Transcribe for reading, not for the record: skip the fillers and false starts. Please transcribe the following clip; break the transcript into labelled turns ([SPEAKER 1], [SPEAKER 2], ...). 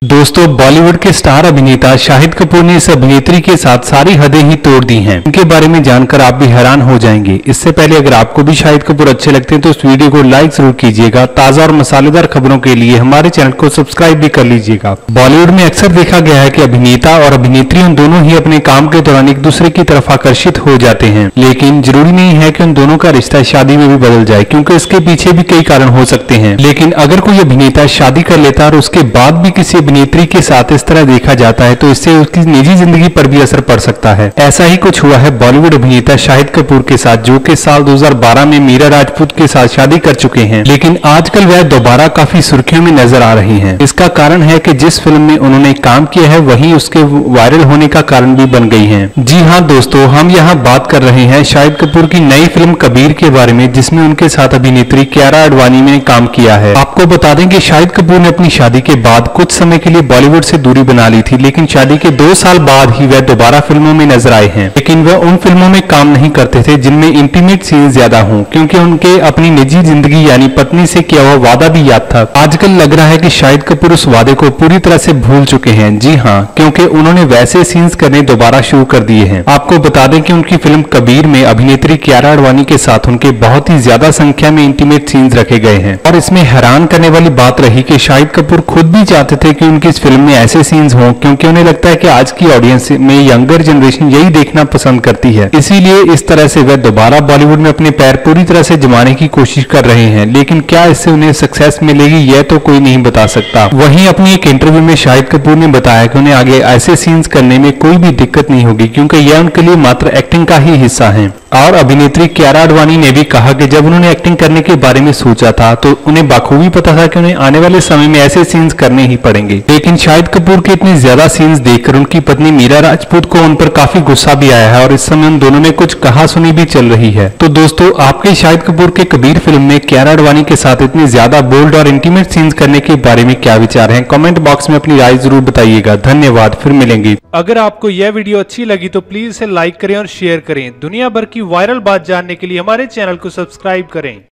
[SPEAKER 1] दोस्तों, बॉलीवुड के स्टार अभिनेता शाहिद कपूर ने इस अभिनेत्री के साथ सारी हदें ही तोड़ दी हैं। इनके बारे में जानकर आप भी हैरान हो जाएंगे। इससे पहले अगर आपको भी शाहिद कपूर अच्छे लगते हैं तो इस वीडियो को लाइक जरूर कीजिएगा। ताजा और मसालेदार खबरों के लिए हमारे चैनल को सब्सक्राइब भी कर लीजिएगा। बॉलीवुड में अक्सर देखा गया है कि अभिनेता और अभिनेत्री उन दोनों ही अपने काम के दौरान एक दूसरे की तरफ आकर्षित हो जाते हैं, लेकिन जरूरी नहीं है कि उन दोनों का रिश्ता शादी में भी बदल जाए, क्योंकि इसके पीछे भी कई कारण हो सकते हैं। लेकिन अगर कोई अभिनेता शादी कर लेता है और उसके बाद भी किसी अभिनेत्री के साथ इस तरह देखा जाता है तो इससे उसकी निजी जिंदगी पर भी असर पड़ सकता है। ऐसा ही कुछ हुआ है बॉलीवुड अभिनेता शाहिद कपूर के साथ, जो कि साल 2012 में मीरा राजपूत के साथ शादी कर चुके हैं, लेकिन आजकल वह दोबारा काफी सुर्खियों में नजर आ रही हैं। इसका कारण है कि जिस फिल्म में उन्होंने काम किया है वही उसके वायरल होने का कारण भी बन गई है। जी हाँ दोस्तों, हम यहाँ बात कर रहे हैं शाहिद कपूर की नई फिल्म कबीर के बारे में, जिसमें उनके साथ अभिनेत्री कियारा आडवाणी ने काम किया है। आपको बता दें कि शाहिद कपूर ने अपनी शादी के बाद कुछ समय के लिए बॉलीवुड से दूरी बना ली थी, लेकिन शादी के 2 साल बाद ही वह दोबारा फिल्मों में नजर आए हैं। लेकिन वह उन फिल्मों में काम नहीं करते थे जिनमें इंटीमेट सीन ज्यादा हों, क्योंकि उनके अपनी निजी जिंदगी यानी पत्नी से किया हुआ वादा भी याद था। आजकल लग रहा है कि शाहिद कपूर उस वादे को पूरी तरह से भूल चुके हैं। जी हाँ, क्योंकि उन्होंने वैसे सीन्स करने दोबारा शुरू कर दिए हैं। आपको बता दें कि उनकी फिल्म कबीर में अभिनेत्री कियारा आडवाणी के साथ उनके बहुत ही ज्यादा संख्या में इंटीमेट सीन्स रखे गए हैं। और इसमें हैरान करने वाली बात रही कि शाहिद कपूर खुद भी चाहते थे कि उनकी इस फिल्म में ऐसे सीन्स हों, क्योंकि उन्हें लगता है कि आज की ऑडियंस में यंगर जनरेशन यही देखना पसंद करती है। इसीलिए इस तरह से वह दोबारा बॉलीवुड में अपने पैर पूरी तरह से जमाने की कोशिश कर रहे हैं, लेकिन क्या इससे उन्हें सक्सेस मिलेगी यह तो कोई नहीं बता सकता। वहीं अपनी एक इंटरव्यू में शाहिद कपूर ने बताया कि उन्हें आगे ऐसे सीन्स करने में कोई भी दिक्कत नहीं होगी, क्योंकि यह उनके लिए मात्र एक्टिंग का ही हिस्सा है। और अभिनेत्री कियारा आडवाणी ने भी कहा कि जब उन्होंने एक्टिंग करने के बारे में सोचा था तो उन्हें बखूबी पता था कि उन्हें आने वाले समय में ऐसे सीन्स करने ही पड़ेंगे। लेकिन शाहिद कपूर के इतने ज्यादा सीन्स देखकर उनकी पत्नी मीरा राजपूत को उन पर काफी गुस्सा भी आया है और इस समय उन दोनों में कुछ कहा सुनी भी चल रही है। तो दोस्तों, आपके शाहिद कपूर के कबीर फिल्म में कियारा आडवाणी के साथ इतने ज्यादा बोल्ड और इंटीमेट सीन्स करने के बारे में क्या विचार है? कमेंट बॉक्स में अपनी राय जरूर बताइएगा। धन्यवाद, फिर मिलेंगे।
[SPEAKER 2] अगर आपको यह वीडियो अच्छी लगी तो प्लीज इसे लाइक करें और शेयर करें। दुनिया भर की वायरल बात जानने के लिए हमारे चैनल को सब्सक्राइब करें।